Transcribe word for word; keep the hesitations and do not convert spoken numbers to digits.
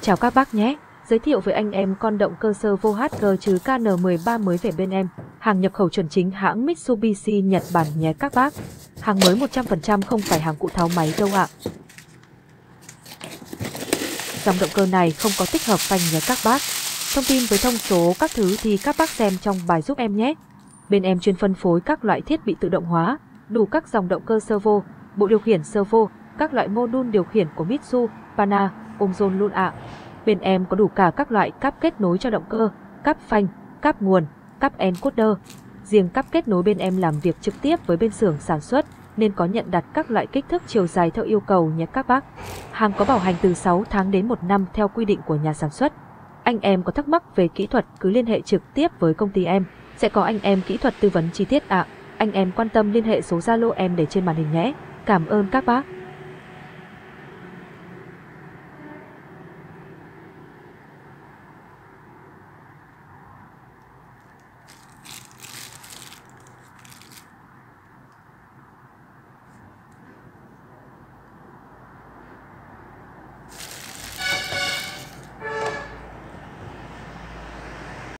Chào các bác nhé, giới thiệu với anh em con động cơ servo hát giê K N mười ba mới về bên em. Hàng nhập khẩu chuẩn chính hãng Mitsubishi Nhật Bản nhé các bác. Hàng mới một trăm phần trăm, không phải hàng cụ tháo máy đâu ạ. Dòng động cơ này không có tích hợp phanh nhé các bác. Thông tin với thông số các thứ thì các bác xem trong bài giúp em nhé. Bên em chuyên phân phối các loại thiết bị tự động hóa, đủ các dòng động cơ servo, bộ điều khiển servo, các loại mô đun điều khiển của Mitsu, Pana, Omzon luôn ạ. Bên em có đủ cả các loại cáp kết nối cho động cơ, cáp phanh, cáp nguồn, cáp encoder. Riêng cáp kết nối bên em làm việc trực tiếp với bên xưởng sản xuất nên có nhận đặt các loại kích thước chiều dài theo yêu cầu nhé các bác. Hàng có bảo hành từ sáu tháng đến một năm theo quy định của nhà sản xuất. Anh em có thắc mắc về kỹ thuật cứ liên hệ trực tiếp với công ty em, sẽ có anh em kỹ thuật tư vấn chi tiết ạ. Anh em quan tâm liên hệ số Zalo em để trên màn hình nhé. Cảm ơn các bác.